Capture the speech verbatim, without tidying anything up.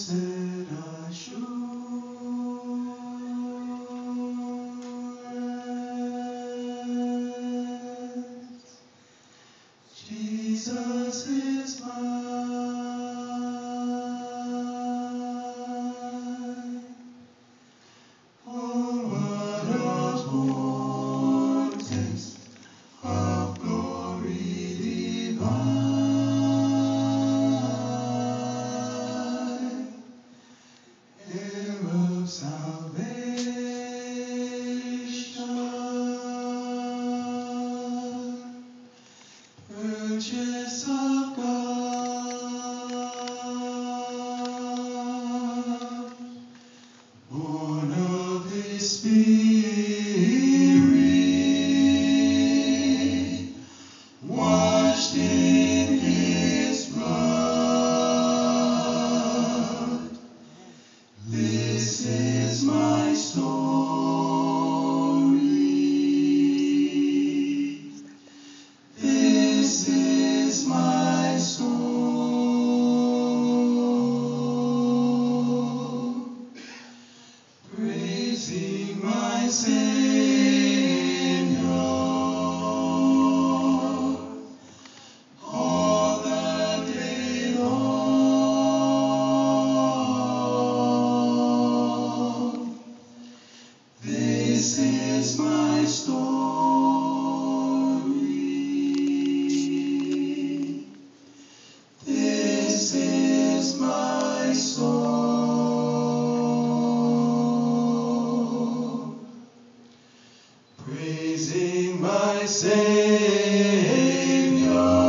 said I should. Jesus is mine. Oh, what a foretaste of glory divine, heir of salvation, purchase of God, born of His Spirit, washed in His blood. This is my story. This is my song, praising my Savior all the day long. This is my story. This is my song, praising my Savior